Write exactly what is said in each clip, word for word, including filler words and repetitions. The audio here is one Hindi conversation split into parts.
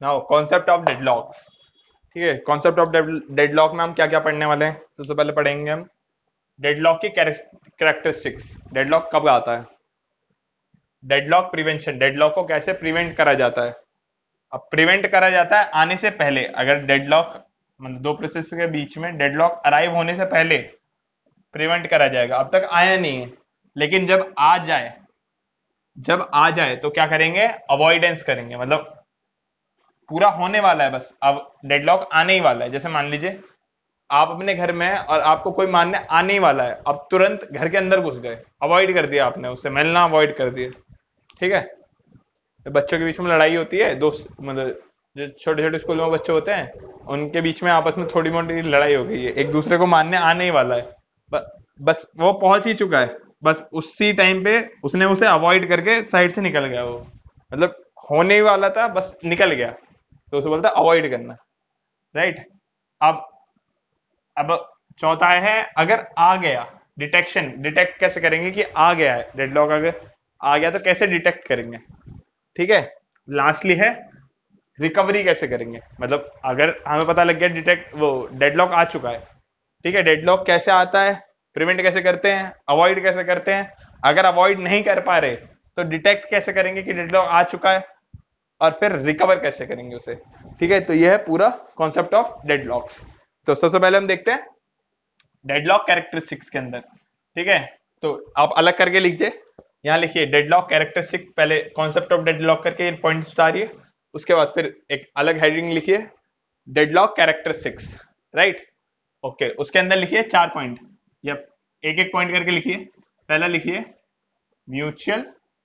Now concept of deadlocks. ठीक है, कॉन्सेप्ट ऑफ डेडलॉक में हम क्या क्या पढ़ने वाले हैं? सबसे पहले पढ़ेंगे हम डेडलॉक की कैरेक्टरिस्टिक्स। डेडलॉक कब आता है? डेडलॉक प्रिवेंशन, डेडलॉक को कैसे प्रिवेंट करा जाता है? अब प्रिवेंट करा जाता है आने से पहले, अगर डेडलॉक मतलब दो प्रोसेस के बीच में डेडलॉक अराइव होने से पहले प्रिवेंट करा जाएगा। अब तक आया नहीं है, लेकिन जब आ जाए जब आ जाए तो क्या करेंगे? अवॉइडेंस करेंगे, मतलब पूरा होने वाला है बस, अब डेडलॉक आने ही वाला है। जैसे मान लीजिए आप अपने घर में हैं और आपको कोई मारने आने ही वाला है, अब तुरंत घर के अंदर घुस गए, अवॉइड कर दिया आपने, उससे मिलना अवॉइड कर दिया। ठीक है, तो बच्चों के बीच में लड़ाई होती है, दोस्त मतलब जो छोटे छोटे स्कूल में बच्चे होते हैं, उनके बीच में आपस में थोड़ी मोटी लड़ाई हो गई है, एक दूसरे को मारने आने ही वाला है, ब, बस वो पहुंच ही चुका है, बस उसी टाइम पे उसने उसे अवॉइड करके साइड से निकल गया, वो मतलब होने ही वाला था, बस निकल गया, तो उसे बोलता अवॉइड करना। राइट। अब अब चौथा है अगर आ गया, डिटेक्शन, डिटेक्ट कैसे करेंगे कि आ गया है डेडलॉक, अगर आ गया तो कैसे डिटेक्ट करेंगे? ठीक है। लास्टली है रिकवरी कैसे करेंगे, मतलब अगर हमें पता लग गया डिटेक्ट वो डेडलॉक आ चुका है, ठीक है, डेडलॉक कैसे आता है, प्रिवेंट कैसे करते हैं, अवॉइड कैसे करते हैं, अगर अवॉइड नहीं कर पा रहे तो डिटेक्ट कैसे करेंगे कि डेडलॉक आ चुका है, और फिर रिकवर कैसे करेंगे उसे। ठीक है, तो यह है पूरा कॉन्सेप्ट ऑफ डेडलॉक्स। तो सबसे पहले हम देखते हैं डेडलॉक कैरेक्टरिस्टिक्स के अंदर। ठीक है, तो आप अलग करके लीजिए, यहां लिखिए डेडलॉक कैरेक्टरिस्टिक, पहले कॉन्सेप्ट ऑफ डेडलॉक करके पॉइंट उतारिए, उसके बाद फिर एक अलग हेडिंग लिखिए डेडलॉक कैरेक्टरिस्टिक्स। राइट, ओके, उसके अंदर लिखिए चार पॉइंट, या एक एक पॉइंट करके लिखिए। पहला लिखिए mutual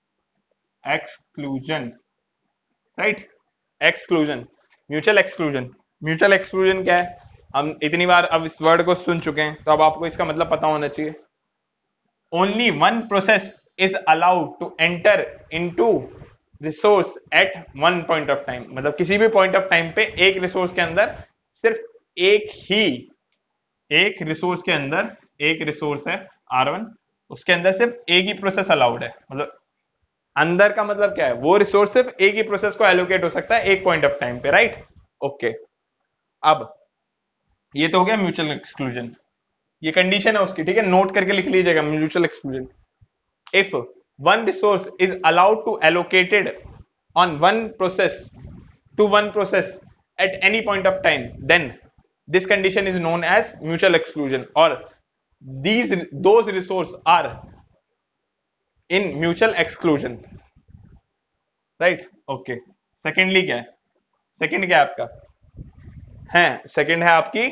exclusion. Right, exclusion, mutual exclusion. Mutual exclusion क्या है? हम इतनी बार अब इस वर्ड को सुन चुके हैं, तो अब आपको इसका मतलब पता होना चाहिए। Only one process is allowed to enter into resource at one point of time, मतलब किसी भी पॉइंट ऑफ टाइम पे एक रिसोर्स के अंदर सिर्फ एक ही, एक रिसोर्स के अंदर, एक रिसोर्स है आर वन, उसके अंदर सिर्फ एक ही प्रोसेस अलाउड है। मतलब अंदर का मतलब क्या है? वो रिसोर्स सिर्फ एक ही प्रोसेस को एलोकेट हो सकता है एक पॉइंट ऑफ टाइम पे। Right, okay. अब ये तो हो गया म्यूचुअल एक्सक्लूजन, ये कंडीशन है उसकी। ठीक है, नोट करके लिख लीजिएगा mutual exclusion. If one resource is allowed to allocated on one process to one process at any point of time, then this condition is known as mutual exclusion, or these those resource are in mutual exclusion. Right, okay. Secondly क्या है? सेकेंड क्या है आपका? है सेकेंड है आपकी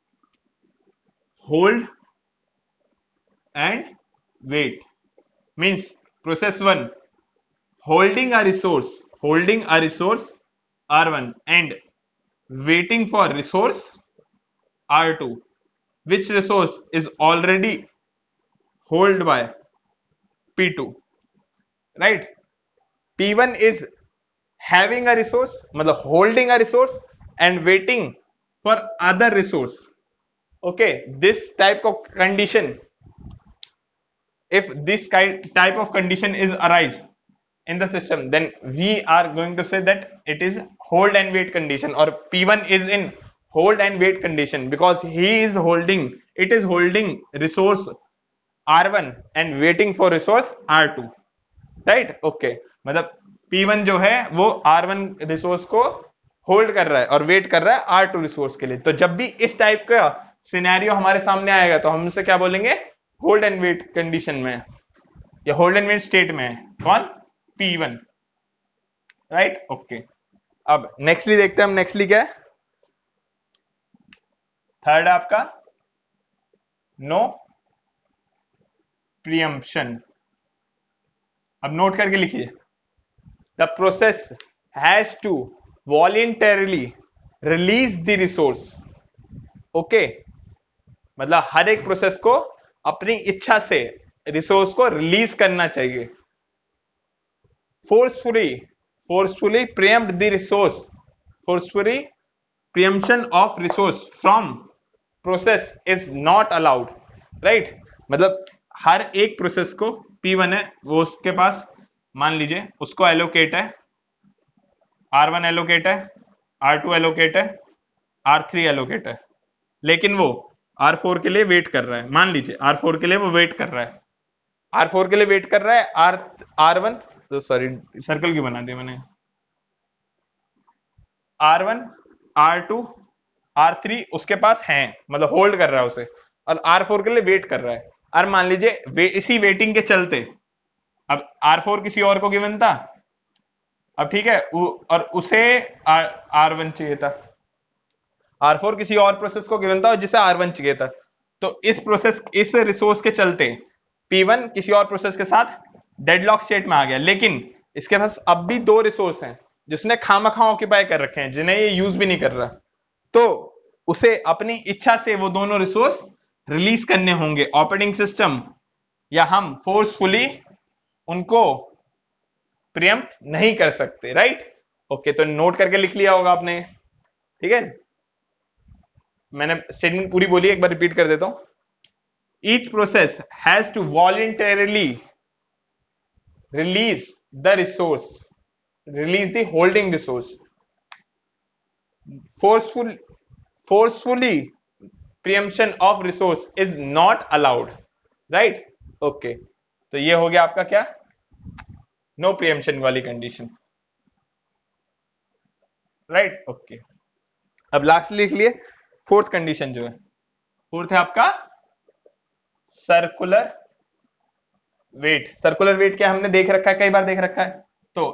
hold and wait. Means process one holding a resource, holding a resource R one and waiting for resource R two, which resource is already held by P two. Right, P one is having a resource, मतलब holding a resource and waiting for other resource. Okay, this type of condition, if this kind type of condition is arise in the system, then we are going to say that it is hold and wait condition, or P one is in hold and wait condition because he is holding, it is holding resource R one and waiting for resource R two. Right, okay, मतलब P one जो है वो R one रिसोर्स को होल्ड कर रहा है और वेट कर रहा है R two रिसोर्स के लिए। तो जब भी इस टाइप का सिनेरियो हमारे सामने आएगा तो हम उसे क्या बोलेंगे? होल्ड एंड वेट कंडीशन में, या होल्ड एंड वेट स्टेट में है कौन? P one। Right, okay. अब नेक्स्टली देखते हैं हम, नेक्स्टली क्या है? थर्ड आपका नो प्रीएम्पशन। अब नोट करके लिखिए, the process has to voluntarily release the resource. Okay, मतलब हर एक प्रोसेस को अपनी इच्छा से रिसोर्स को रिलीज करना चाहिए। forcefully forcefully preempt the resource, forcefully preemption of resource from process is not allowed. right, मतलब हर एक प्रोसेस को P one है, वो उसके पास मान लीजिए उसको एलोकेट है R one एलोकेट है, आर टू एलोकेट है, आर थ्री एलोकेट है, लेकिन वो आर फोर के लिए वेट कर रहा है। मान लीजिए आर फोर के लिए वो वेट कर रहा है, आर फोर के लिए वेट कर रहा है, आर आर वन, तो सॉरी सर्कल क्यों बना दिया मैंने, R one, R two, R three उसके पास है, मतलब होल्ड कर रहा है उसे, और आर फोर के लिए वेट कर रहा है। और मान लीजिए वे, इसी वेटिंग के चलते अब आर फोर किसी और को गिवन था, अब ठीक है, और उसे आर वन चाहिए था, आर फोर किसी और प्रोसेस को गिवन था और जिसे आर वन चाहिए था। तो इस प्रोसेस इस रिसोर्स के चलते पी वन किसी और प्रोसेस के साथ डेडलॉक स्टेट में आ गया, लेकिन इसके पास अब भी दो रिसोर्स हैं जिसने खामखा ऑक्यूपाई कर रखे हैं, जिन्हें ये यूज भी नहीं कर रहा। तो उसे अपनी इच्छा से वो दोनों रिसोर्स रिलीज करने होंगे। ऑपरेटिंग सिस्टम या हम फोर्सफुली उनको प्रियम्प्ट नहीं कर सकते, राइट। ओके, तो नोट करके लिख लिया होगा आपने, ठीक है। मैंने स्टेटमेंट पूरी बोली, एक बार रिपीट कर देता हूं। Each process has to voluntarily release the resource, release the holding resource, forceful forcefully preemption of resource is not allowed, right। Okay, तो ये हो गया आपका क्या, नो प्रियम्पशन वाली कंडीशन, राइट। ओके, अब लास्ट लिख लिए फोर्थ कंडीशन जो है, फोर्थ है आपका सर्कुलर वेट। सर्कुलर वेट क्या हमने देख रखा है, कई बार देख रखा है। तो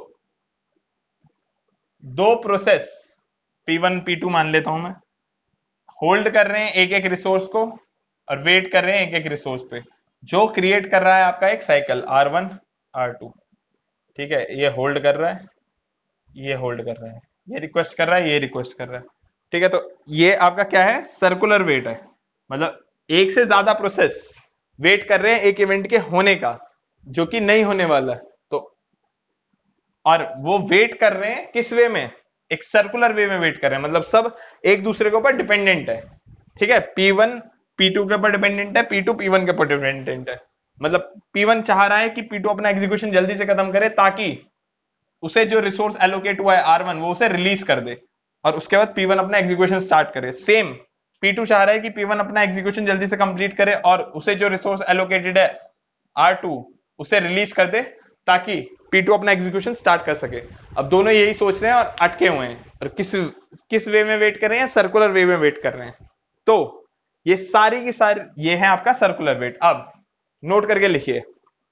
दो process P one P two मान लेता हूं मैं, होल्ड कर रहे हैं एक एक रिसोर्स को और वेट कर रहे हैं एक एक रिसोर्स पे, जो क्रिएट कर रहा है आपका एक cycle R one R two, ठीक है। ये होल्ड कर रहा है, ये होल्ड कर रहा है, ये रिक्वेस्ट कर रहा है, ये रिक्वेस्ट कर रहा है, ठीक है। तो ये आपका क्या है, सर्कुलर वेट है, मतलब एक से ज्यादा प्रोसेस वेट कर रहे हैं एक इवेंट के होने का जो कि नहीं होने वाला है। तो और वो वेट कर रहे हैं किस वे में, एक सर्कुलर वे में वेट कर रहे हैं, मतलब सब एक दूसरे के ऊपर डिपेंडेंट है, ठीक है। पी वन पी टू के ऊपर डिपेंडेंट है, पी टू पी वन के ऊपर डिपेंडेंट है। मतलब पी वन चाह रहा है कि पी टू अपना एग्जीक्यूशन जल्दी से खत्म करे ताकि उसे जो रिसोर्स एलोकेट हुआ है आर वन वो उसे रिलीज कर दे और उसके बाद पी वन अपना एग्जीक्यूशन स्टार्ट करे। सेम पी टू चाह रहा है कि पी वन अपना एग्जीक्यूशन जल्दी से कंप्लीट करे और उसे जो रिसोर्स एलोकेटेड है आर टू उसे रिलीज कर दे ताकि पी टू अपना एग्जीक्यूशन स्टार्ट कर सके। अब दोनों यही सोच रहे हैं और अटके हुए हैं, और किस किस वे में वेट कर रहे हैं, सर्कुलर वे में वेट कर रहे हैं। तो ये सारी की सारी ये है आपका सर्कुलर वेट। अब नोट करके लिखिए,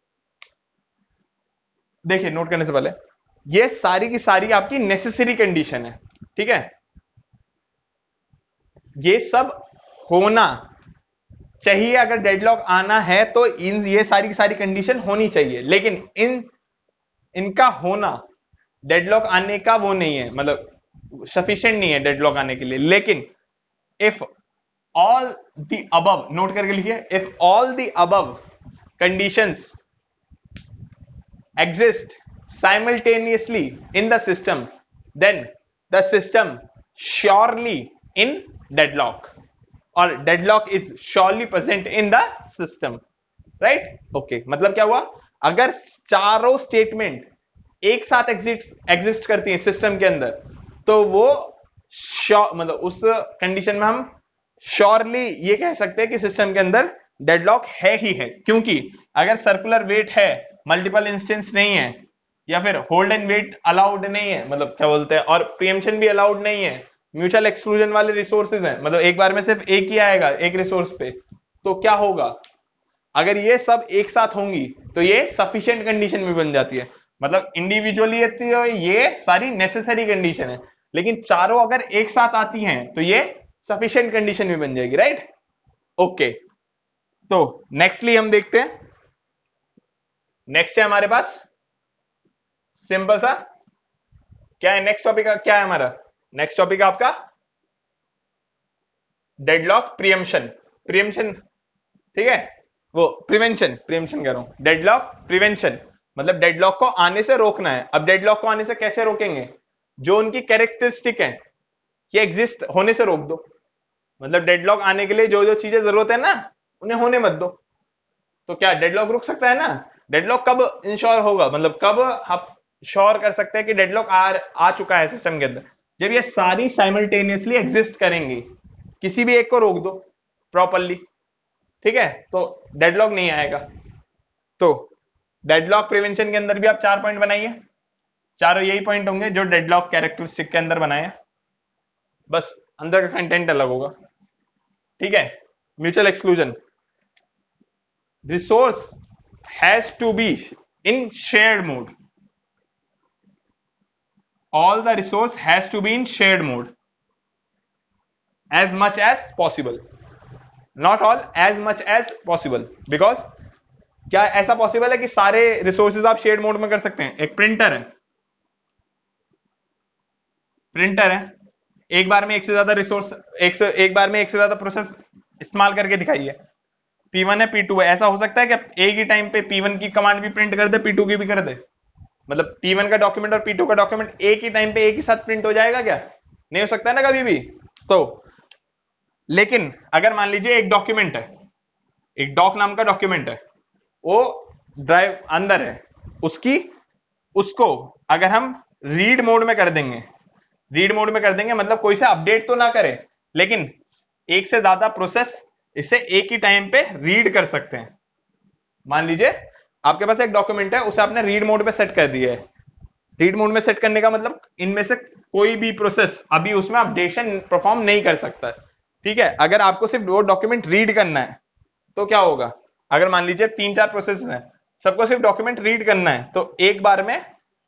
देखिए नोट करने से पहले ये सारी की सारी आपकी नेसेसरी कंडीशन है, ठीक है। ये सब होना चाहिए, अगर डेडलॉक आना है तो इन ये सारी की सारी कंडीशन होनी चाहिए, लेकिन इन इनका होना डेडलॉक आने का वो नहीं है, मतलब सफिशिएंट नहीं है डेडलॉक आने के लिए। लेकिन if all the above, note करके लिखिए, if all the above conditions exist simultaneously in the system, then the system surely in deadlock, or deadlock is surely present in the system, right। okay, मतलब क्या हुआ, अगर चारों स्टेटमेंट एक साथ एग्जिस्ट एग्जिस्ट करती हैं सिस्टम के अंदर तो वो श्योर, मतलब उस कंडीशन में हम श्योरली ये कह सकते हैं कि सिस्टम के अंदर डेडलॉक है ही है, क्योंकि अगर सर्कुलर वेट है, मल्टीपल इंस्टेंस नहीं है, या फिर होल्ड एंड वेट अलाउड नहीं है, मतलब क्या बोलते हैं, और प्रीएम्पशन भी अलाउड नहीं है, म्यूचुअल एक्सक्लूजन वाले रिसोर्सेज हैं, मतलब एक बार में सिर्फ एक ही आएगा एक रिसोर्स पे, तो क्या होगा, अगर ये सब एक साथ होंगी तो ये सफिशिएंट कंडीशन में बन जाती है। मतलब इंडिविजुअली ये सारी नेसेसरी कंडीशन है, लेकिन चारों अगर एक साथ आती हैं तो ये सफिशिएंट कंडीशन में बन जाएगी, राइट। ओके, तो नेक्स्टली हम देखते हैं, नेक्स्ट है हमारे पास सिंपल सा, क्या है नेक्स्ट टॉपिक, क्या है हमारा नेक्स्ट टॉपिक आपका डेडलॉक प्रियम्पशन, प्रियम्पशन, ठीक है, वो प्रिवेंशन, प्रियम्पशन कह रहा हूं, डेडलॉक प्रिवेंशन, मतलब डेडलॉक को आने से रोकना है। अब डेडलॉक को आने से कैसे रोकेंगे, जो उनकी कैरेक्टरिस्टिक है ये एग्जिस्ट होने से रोक दो, मतलब डेडलॉक आने के लिए जो जो चीजें जरूरत है ना उन्हें होने मत दो, तो क्या डेडलॉक रुक सकता है ना। डेडलॉक कब इंश्योर होगा, मतलब कब आप श्योर कर सकते हैं कि डेडलॉक आ आ चुका है सिस्टम के अंदर, जब ये सारी साइमल्टेनियसली एग्जिस्ट करेंगी, किसी भी एक को रोक दो प्रॉपरली, ठीक है, तो डेडलॉक नहीं आएगा। तो डेडलॉक प्रिवेंशन के अंदर भी आप चार पॉइंट बनाइए, चारों यही पॉइंट होंगे जो डेडलॉक कैरेक्टरिस्टिक के अंदर बनाए, बस अंदर का कंटेंट अलग होगा, ठीक है। Mutual exclusion, resource has to be in shared mode, all the resource has to be in shared mode as much as possible, not all, as much as possible, because क्या ऐसा पॉसिबल है कि सारे रिसोर्सेज आप शेयर्ड मोड में कर सकते हैं? एक प्रिंटर है, प्रिंटर है, एक बार में एक से ज्यादा रिसोर्स, एक से एक बार में एक से ज्यादा प्रोसेस इस्तेमाल करके दिखाइए। पी वन है, पी टू है, ऐसा हो सकता है कि एक ही टाइम पे पी वन की कमांड भी प्रिंट कर दे, पी टू की भी कर दे? मतलब पी वन का डॉक्यूमेंट और पी टू का डॉक्यूमेंट एक ही टाइम पे एक ही साथ प्रिंट हो जाएगा क्या? नहीं हो सकता है ना कभी भी। तो लेकिन अगर मान लीजिए एक डॉक्यूमेंट है, एक डॉक नाम का डॉक्यूमेंट है, वो ड्राइव अंदर है, उसकी उसको अगर हम रीड मोड में कर देंगे, रीड मोड में कर देंगे मतलब कोई से अपडेट तो ना करे, लेकिन एक से ज्यादा प्रोसेस इसे एक ही टाइम पे रीड कर सकते हैं। मान लीजिए आपके पास एक डॉक्यूमेंट है, उसे आपने रीड मोड पे सेट कर दिया है। रीड मोड में सेट करने का मतलब इनमें से कोई भी प्रोसेस अभी उसमें अपडेशन परफॉर्म नहीं कर सकता, ठीक है। अगर आपको सिर्फ वो डॉक्यूमेंट रीड करना है तो क्या होगा? अगर मान लीजिए तीन चार प्रोसेस हैं, सबको सिर्फ डॉक्यूमेंट रीड करना है, तो एक बार में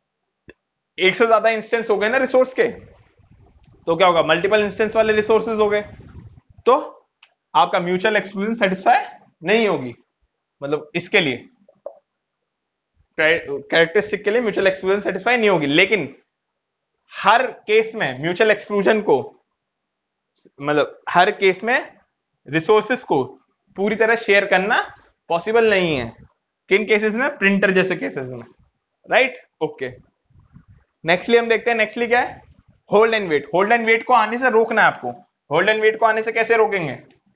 एक से ज्यादा इंस्टेंस हो गए ना रिसोर्स के, तो क्या होगा? मल्टीपल इंस्टेंस वाले रिसोर्सेज हो गए, तो आपका म्यूचुअल एक्सक्लूजन सेटिस्फाई नहीं होगी। मतलब इसके लिए कैरेक्टरिस्टिक के लिए म्यूचुअल एक्सक्लूजन सेटिस्फाई नहीं होगी। लेकिन हर केस में म्यूचुअल एक्सक्लूजन को, मतलब हर केस में रिसोर्सेस को पूरी तरह शेयर करना पॉसिबल नहीं है। किन केसेस में? प्रिंटर जैसे केसेस में, राइट, ओके। नेक्स्टली हम देखते हैं, नेक्स्टली क्या है? Hold and wait. Hold and wait को आने से रोकना है आपको। होल्ड एंड वेट को आने से कैसे रोकेंगे?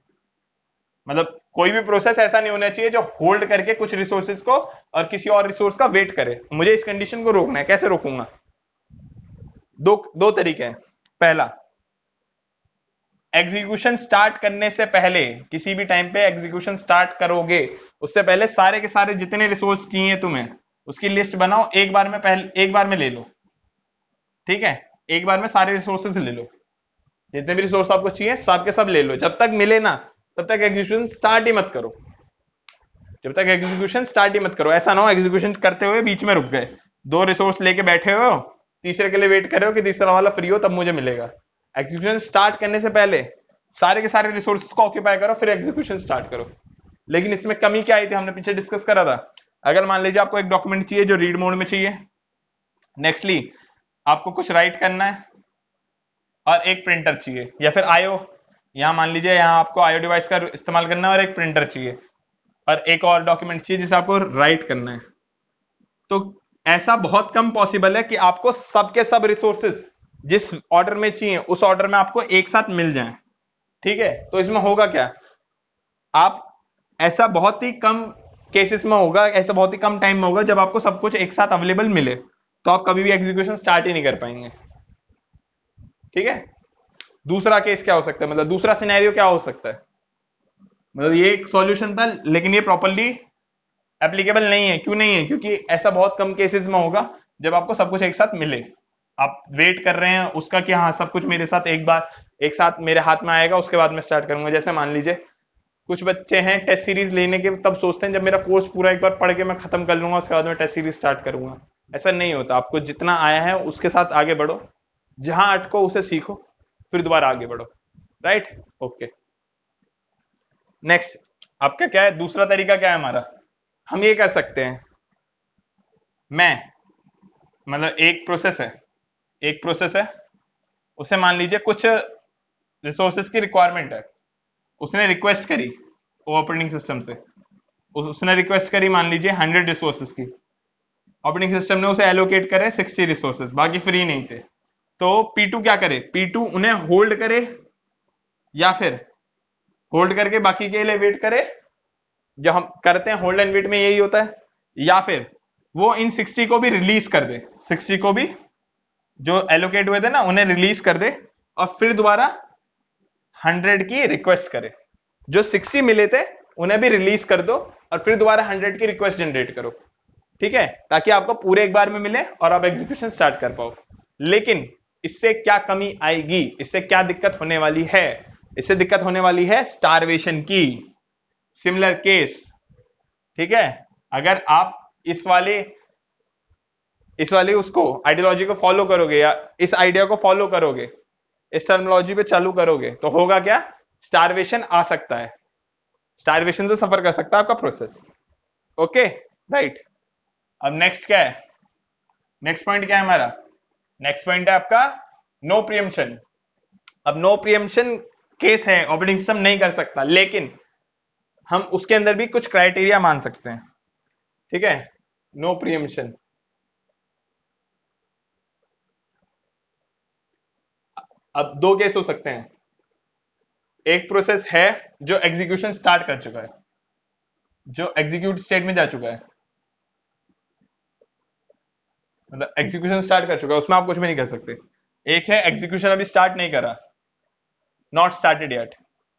मतलब कोई भी प्रोसेस ऐसा नहीं होना चाहिए जो होल्ड करके कुछ रिसोर्सेज को और किसी और रिसोर्स का वेट करे। मुझे इस कंडीशन को रोकना है, कैसे रोकूंगा? दो दो तरीके हैं। पहला, एग्जीक्यूशन स्टार्ट करने से पहले, किसी भी टाइम पे एग्जीक्यूशन स्टार्ट करोगे उससे पहले सारे के सारे जितने रिसोर्स चाहिए तुम्हें उसकी लिस्ट बनाओ, एक बार में पहले एक बार में ले लो, ठीक है। एक बार में सारे रिसोर्सेज ले लो, जितने भी रिसोर्स आपको चाहिए सब के सब ले लो। जब तक मिले ना तब तक एग्जीक्यूशन स्टार्ट ही मत करो, जब तक एग्जीक्यूशन स्टार्ट ही मत करो। ऐसा ना हो एग्जीक्यूशन करते हुए बीच में रुक गए, दो रिसोर्स लेके बैठे हो, तीसरे के लिए वेट कर रहे हो कि तीसरा वाला फ्री हो तब मुझे मिलेगा। एग्जीक्यूशन स्टार्ट करने से पहले सारे के सारे रिसोर्सेज को ऑक्यूपाई करो, फिर एग्जीक्यूशन स्टार्ट करो। लेकिन इसमें कमी क्या आई थी, हमने पीछे डिस्कस करा था। अगर मान लीजिए आपको एक डॉक्यूमेंट चाहिए जो रीड मोड में चाहिए, नेक्स्टली आपको कुछ राइट करना है और एक प्रिंटर चाहिए, या फिर आईओ, यहां मान लीजिए यहां आपको आईओ डिवाइस का इस्तेमाल करना है और एक प्रिंटर चाहिए और एक और डॉक्यूमेंट चाहिए जिसे आपको राइट करना है, तो ऐसा बहुत कम पॉसिबल है कि आपको सबके सब रिसोर्सेज जिस ऑर्डर में चाहिए उस ऑर्डर में आपको एक साथ मिल जाएं, ठीक है। तो इसमें होगा क्या? आप ऐसा बहुत ही कम केसेस में होगा, ऐसा बहुत ही कम टाइम में होगा जब आपको सब कुछ एक साथ अवेलेबल मिले, तो आप कभी भी एग्जीक्यूशन स्टार्ट ही नहीं कर पाएंगे, ठीक है। दूसरा केस क्या हो सकता है, मतलब दूसरा सिनेरियो क्या हो सकता है? मतलब ये एक सॉल्यूशन था लेकिन ये प्रॉपरली एप्लीकेबल नहीं है। क्यों नहीं है? क्योंकि ऐसा बहुत कम केसेस में होगा जब आपको सब कुछ एक साथ मिले। आप वेट कर रहे हैं उसका कि हाँ सब कुछ मेरे साथ एक बार एक साथ मेरे हाथ में आएगा, उसके बाद मैं स्टार्ट करूंगा। जैसे मान लीजिए कुछ बच्चे हैं टेस्ट सीरीज लेने के तब सोचते हैं जब मेरा कोर्स पूरा एक बार पढ़ के मैं खत्म कर लूंगा उसके बाद मैं टेस्ट सीरीज स्टार्ट करूंगा। ऐसा नहीं होता। आपको जितना आया है उसके साथ आगे बढ़ो, जहां अटको उसे सीखो, फिर दोबारा आगे बढ़ो, राइट, ओके। नेक्स्ट आपका क्या है? दूसरा तरीका क्या है हमारा? हम ये कर सकते हैं, मैं मतलब एक प्रोसेस है एक प्रोसेस है उसे मान लीजिए कुछ रिसोर्सेज की रिक्वायरमेंट है, उसने रिक्वेस्ट करी ऑपरेटिंग सिस्टम से, उसने रिक्वेस्ट करी मान लीजिए हंड्रेड रिसोर्सेज की, ऑपरेटिंग सिस्टम ने उसे एलोकेट करे सिक्सटी रिसोर्सेज, बाकी फ्री नहीं थे। तो पी टू क्या करे? पी टू उन्हें होल्ड करे या फिर होल्ड करके बाकी के लिए वेट करे, जो हम करते हैं होल्ड एंड वेट में यही होता है, या फिर वो इन सिक्सटी को भी रिलीज कर दे, सिक्सटी को भी जो एलोकेट हुए थे ना उन्हें रिलीज कर दे और फिर दोबारा हंड्रेड की रिक्वेस्ट करे। जो सिक्सटी मिले थे उन्हें भी रिलीज कर दो और फिर दोबारा हंड्रेड की रिक्वेस्ट जनरेट करो, ठीक है, ताकि आपको पूरे एक बार में मिले और आप एग्जीक्यूशन स्टार्ट कर पाओ। लेकिन इससे क्या कमी आएगी, इससे क्या दिक्कत होने वाली है? इससे दिक्कत होने वाली है स्टारवेशन की। सिमिलर केस, ठीक है, अगर आप इस वाले इस वाली उसको आइडियोलॉजी को फॉलो करोगे या इस आइडिया को फॉलो करोगे, इस टर्मिनोलॉजी पे चालू करोगे, तो होगा क्या? स्टारवेशन आ सकता है, स्टारवेशन से सफर कर सकता है आपका प्रोसेस। Okay right. अब नेक्स्ट क्या है? नेक्स्ट पॉइंट क्या है हमारा? नेक्स्ट पॉइंट है आपका नो प्रियम्पशन। अब नो प्रियम्पशन केस है, ऑपरेटिंग सिस्टम नहीं कर सकता, लेकिन हम उसके अंदर भी कुछ क्राइटेरिया मान सकते हैं, ठीक है। नो प्रियम्पशन, अब दो केस हो सकते हैं। एक प्रोसेस है जो एग्जीक्यूशन स्टार्ट कर चुका है, जो एग्जीक्यूट स्टेट में जा चुका है, मतलब एग्जीक्यूशन स्टार्ट कर चुका है, उसमें आप कुछ भी नहीं कर सकते। एक है एग्जीक्यूशन अभी स्टार्ट नहीं करा, नॉट स्टार्टेड येट,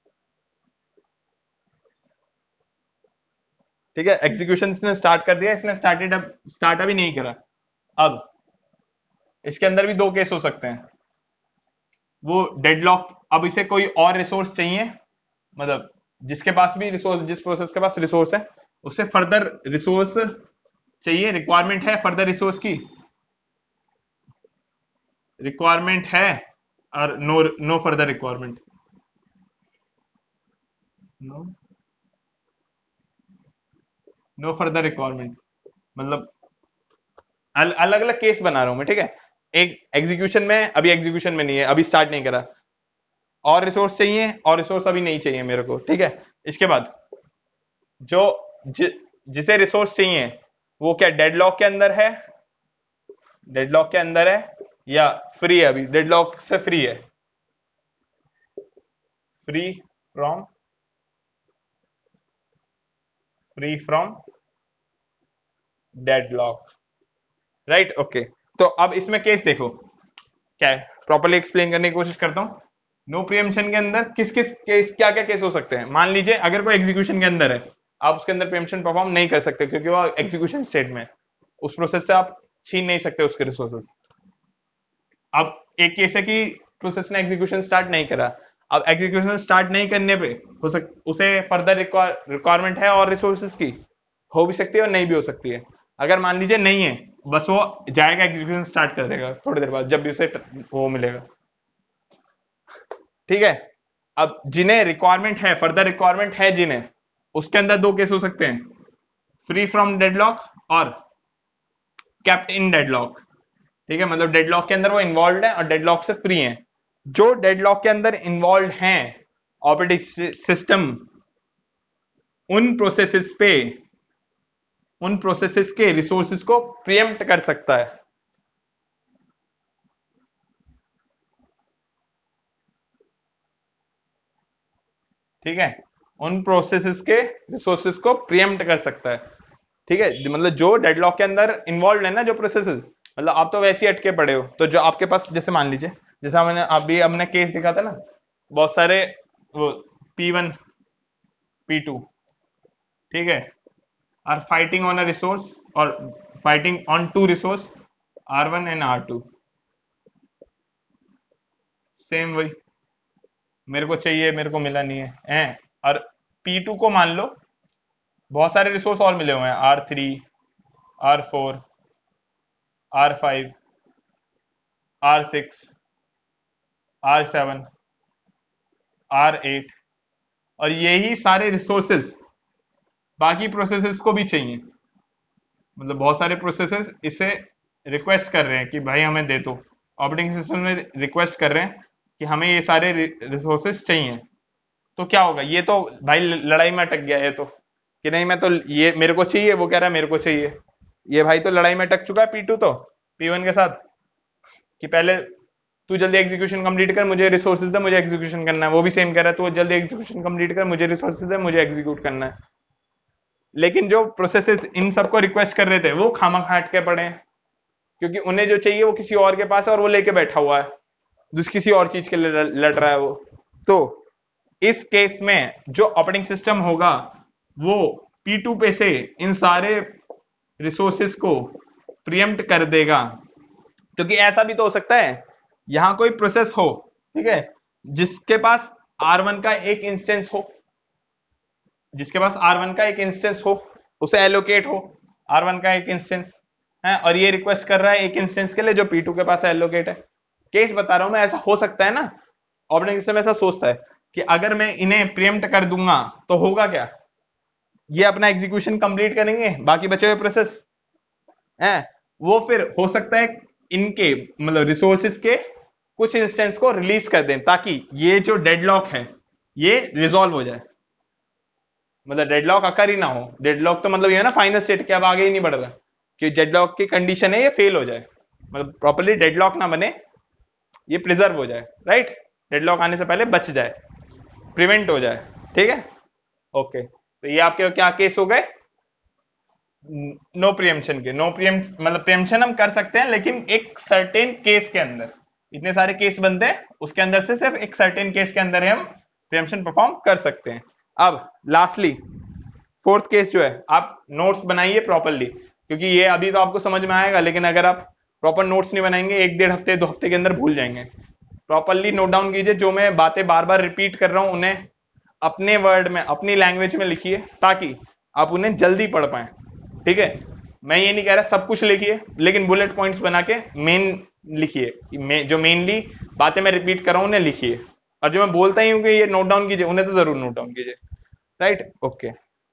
ठीक है। एग्जीक्यूशन इसने स्टार्ट कर दिया, इसने स्टार्टेड अब स्टार्ट अभी नहीं करा। अब इसके अंदर भी दो केस हो सकते हैं। वो डेडलॉक, अब इसे कोई और रिसोर्स चाहिए, मतलब जिसके पास भी रिसोर्स, जिस प्रोसेस के पास रिसोर्स है उससे फर्दर रिसोर्स चाहिए, रिक्वायरमेंट है फर्दर रिसोर्स की, रिक्वायरमेंट है और no no further requirement, no no further requirement, मतलब अलग अलग केस बना रहा हूं मैं, ठीक है। एक एग्जीक्यूशन में, अभी एग्जीक्यूशन में नहीं है, अभी स्टार्ट नहीं करा, और रिसोर्स चाहिए और रिसोर्स अभी नहीं चाहिए मेरे को, ठीक है। इसके बाद जो जि, जिसे रिसोर्स चाहिए वो क्या डेडलॉक के अंदर है, डेडलॉक के अंदर है या फ्री है, अभी डेडलॉक से फ्री है, free from free from deadlock, right. Okay, तो अब इसमें केस देखो क्या है, प्रॉपर्ली एक्सप्लेन करने की कोशिश करता हूं। नो प्रियम्पशन के अंदर किस किस केस, क्या क्या केस हो सकते हैं? मान लीजिए अगर कोई एग्जीक्यूशन के अंदर है, आप उसके अंदर प्रियम्पशन परफॉर्म नहीं कर सकते क्योंकि वो एग्जीक्यूशन स्टेट में, उस प्रोसेस से आप छीन नहीं सकते उसके रिसोर्सेज। अब एक केस है कि प्रोसेस ने एग्जीक्यूशन स्टार्ट नहीं करा, अब एग्जीक्यूशन स्टार्ट नहीं करने पे हो सक उसे फर्दर रिक्वायरमेंट है और रिसोर्सेज की, हो भी सकती है और नहीं भी हो सकती है। अगर मान लीजिए नहीं है, बस वो जाएगा एग्जीक्यूशन स्टार्ट कर देगा थोड़ी देर बाद जब भी उसे वो मिलेगा, ठीक है। अब जिन्हें रिक्वायरमेंट है, फर्दर रिक्वायरमेंट है जिन्हें, उसके अंदर दो केस हो सकते हैं, फ्री फ्रॉम डेडलॉक और केप्ट इन डेडलॉक, ठीक है। मतलब डेडलॉक के अंदर वो इन्वॉल्व है और डेडलॉक से फ्री हैं। जो डेडलॉक के अंदर इन्वॉल्व हैं, ऑपरेटिंग सिस्टम उन प्रोसेसेस पे, उन प्रोसेसेस के रिसोर्सेज को प्रियम्प्ट कर सकता है, ठीक है। उन प्रोसेसेस के रिसोर्सेज को प्रियम्प्ट कर सकता है, ठीक है। मतलब जो डेडलॉक के अंदर इन्वॉल्व है ना, जो प्रोसेसेस, मतलब आप तो वैसे ही अटके पड़े हो, तो जो आपके पास, जैसे मान लीजिए, जैसे हमने अभी हमने केस दिखा था ना, बहुत सारे वो पी वन पी टू, ठीक है, are fighting on a resource और fighting on two resource R one and R two, same वही, मेरे को चाहिए मेरे को मिला नहीं है, हैं। और पी टू को मान लो बहुत सारे रिसोर्स और मिले हुए हैं, R three, R four, R five, R six, R seven, R eight, और यही सारे रिसोर्सेज बाकी प्रोसेसेस को भी चाहिए। मतलब बहुत सारे प्रोसेसेस इसे रिक्वेस्ट कर रहे हैं कि भाई हमें दे दो, ऑपरेटिंग सिस्टम में रिक्वेस्ट कर रहे हैं कि हमें ये सारे रिसोर्सेस चाहिए। तो क्या होगा, ये तो भाई लड़ाई में अटक गया है, तो कि नहीं मैं तो ये मेरे को चाहिए, वो कह रहा है मेरे को चाहिए, ये भाई तो लड़ाई में अटक चुका है पी टू तो पी वन के साथ, कि पहले तू जल्दी एग्जीक्यूशन कंप्लीट कर, मुझे रिसोर्सेज दे, मुझे एग्जीक्यूशन करना है। वो भी सेम कह रहा है, तू जल्दी एग्जीक्यूशन कंप्लीट कर, मुझे रिसोर्सेज दे, मुझे एग्जीक्यूट करना है। लेकिन जो प्रोसेसेस इन सबको रिक्वेस्ट कर रहे थे वो खामा खा अटके पड़े हैं, क्योंकि उन्हें जो चाहिए वो किसी और के पास है और वो लेके बैठा हुआ है, जिस किसी और चीज के लिए लड़ रहा है वो। तो इस केस में जो ऑपरेटिंग सिस्टम होगा वो पी टू पे से इन सारे रिसोर्सेस को प्रीएम्प्ट कर देगा। क्योंकि ऐसा भी तो हो सकता है यहां कोई प्रोसेस हो, ठीक है, जिसके पास आर वन का एक इंस्टेंस हो, जिसके पास आर वन का एक इंस्टेंस हो, उसे एलोकेट हो आर वन का एक इंस्टेंस है, और ये रिक्वेस्ट कर रहा है एक इंस्टेंस के लिए जो पी टू के पास एलोकेट है। केस बता रहा हूं मैं, ऐसा हो सकता है ना, ऑपरेटिंग सिस्टम ऐसा सोचता है कि अगर मैं इन्हें प्रीएम्प्ट कर दूंगा तो होगा क्या, ये अपना एग्जीक्यूशन कंप्लीट करेंगे, बाकी बचे हुए प्रोसेस है वो फिर हो सकता है इनके मतलब रिसोर्सेज के कुछ इंस्टेंस को रिलीज कर दें ताकि ये जो डेडलॉक है ये रिजॉल्व हो जाए। मतलब डेडलॉक अकर ही ना हो, डेडलॉक तो मतलब ये है ना फाइनल स्टेट के अब आगे ही नहीं बढ़ रहा, कि डेडलॉक की कंडीशन है ये फेल हो जाए, मतलब प्रॉपर्ली डेडलॉक ना बने, ये प्रिजर्व हो जाए, राइट, डेडलॉक आने से पहले बच जाए, प्रिवेंट हो जाए, ठीक है। ओके, तो ये आपके क्या केस हो गए, नो प्रियम्पशन के। नो प्रियम मतलब प्रियम्पशन हम कर सकते हैं लेकिन एक सर्टेन केस के अंदर, इतने सारे केस बनते हैं उसके अंदर से सिर्फ एक सर्टेन केस के अंदर हम प्रियम्पशन परफॉर्म कर सकते हैं। अब लास्टली फोर्थ केस जो है, आप नोट्स बनाइए प्रॉपरली, क्योंकि ये अभी तो आपको समझ में आएगा लेकिन अगर आप प्रॉपर नोट्स नहीं बनाएंगे एक डेढ़ हफ्ते दो हफ्ते के अंदर भूल जाएंगे। प्रॉपरली नोट डाउन कीजिए, जो मैं बातें बार बार रिपीट कर रहा हूं उन्हें अपने वर्ड में अपनी लैंग्वेज में लिखिए ताकि आप उन्हें जल्दी पढ़ पाए, ठीक है। मैं ये नहीं कह रहा सब कुछ लिखिए, लेकिन बुलेट पॉइंट्स बना के मेन लिखिए, जो मेनली बातें मैं रिपीट कर रहा हूं उन्हें लिखिए, और जो मैं बोलता ही हूं कि ये नोट डाउन कीजिए उन्हें तो जरूर नोट डाउन कीजिए, राइट। ओके,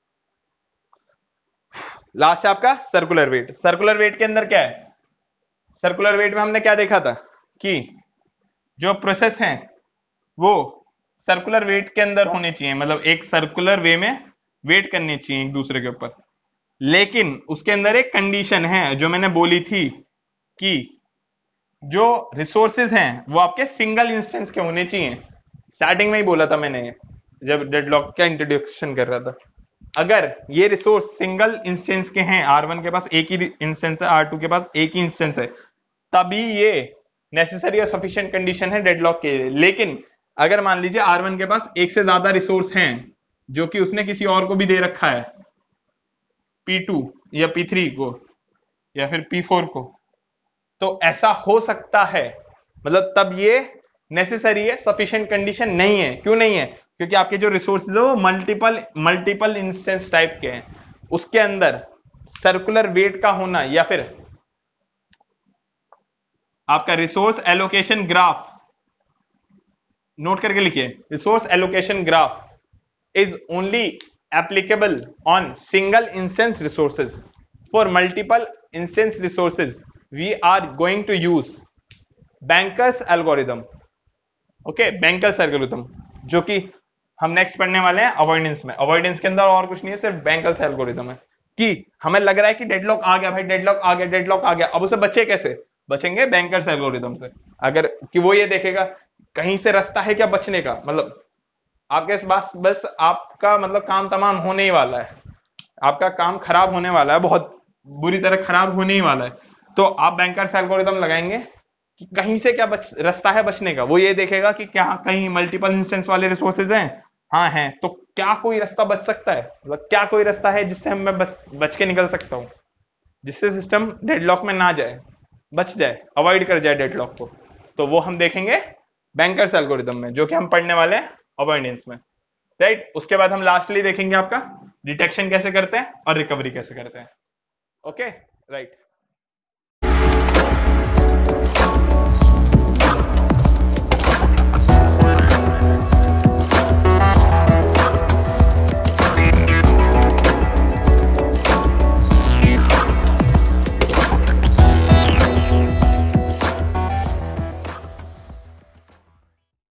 लास्ट है आपका सर्कुलर वेट। सर्कुलर वेट के अंदर क्या है, सर्कुलर वेट में हमने क्या देखा था कि जो प्रोसेस है वो सर्कुलर वेट के अंदर होने चाहिए, मतलब एक सर्कुलर वे में वेट करनी चाहिए एक दूसरे के ऊपर, लेकिन उसके अंदर एक कंडीशन है जो मैंने बोली थी कि जो रिसोर्सेज हैं वो आपके सिंगल इंस्टेंस के होने चाहिए। स्टार्टिंग में ही बोला था मैंने जब डेडलॉक का इंट्रोडक्शन कर रहा था, अगर ये रिसोर्स सिंगल इंस्टेंस के हैं, आर वन के पास एक ही इंस्टेंस है, आर टू के पास एक ही इंस्टेंस है, तभी ये नेसेसरी और सफिशिएंट कंडीशन है डेडलॉक के लिए। लेकिन अगर मान लीजिए आर वन के पास एक से ज्यादा रिसोर्स हैं जो कि उसने किसी और को भी दे रखा है, पी टू या पी थ्री को या फिर पी फोर को, तो ऐसा हो सकता है, मतलब तब ये नेसेसरी है, सफिशिएंट कंडीशन नहीं है। क्यों नहीं है, क्योंकि आपके जो रिसोर्सेज है वो मल्टीपल मल्टीपल इंस्टेंस टाइप के हैं, उसके अंदर सर्कुलर वेट का होना या फिर आपका रिसोर्स एलोकेशन ग्राफ, नोट करके लिखिए, resource allocation graph is only applicable on single instance resources. For multiple instance resources we are going to use banker's algorithm. Okay, banker's algorithm जो कि हम नेक्स्ट पढ़ने वाले हैं अवॉइडेंस में। अवॉइडेंस के अंदर और कुछ नहीं है, सिर्फ बैंकर्स एल्गोरिथम है कि हमें लग रहा है कि डेडलॉक आ गया भाई, डेडलॉक आ गया, डेडलॉक आ गया, अब उसे बचे कैसे, बचेंगे बैंकर्स एल्गोरिथम से। अगर कि वो ये देखेगा कहीं से रास्ता है क्या बचने का, मतलब आपके पास बस आपका मतलब काम तमाम होने ही वाला है, आपका काम खराब होने वाला है, बहुत बुरी तरह खराब होने ही वाला है, तो आप बैंकर्स एल्गोरिथम लगाएंगे कि कहीं से क्या बच रास्ता है बचने का। वो ये देखेगा कि क्या कहीं मल्टीपल इंस्टेंस वाले रिसोर्सेज हैं, हाँ हैं, तो क्या कोई रास्ता बच सकता है, मतलब क्या कोई रास्ता है जिससे हम मैं बच बच के निकल सकता हूँ, जिससे सिस्टम डेडलॉक में ना जाए, बच जाए, अवॉइड कर जाए डेडलॉक को। तो वो हम देखेंगे बैंकर्स एल्गोरिथम में, जो कि हम पढ़ने वाले हैं अवॉइडेंस में, राइट। उसके बाद हम लास्टली देखेंगे आपका डिटेक्शन कैसे करते हैं और रिकवरी कैसे करते हैं। Okay, right.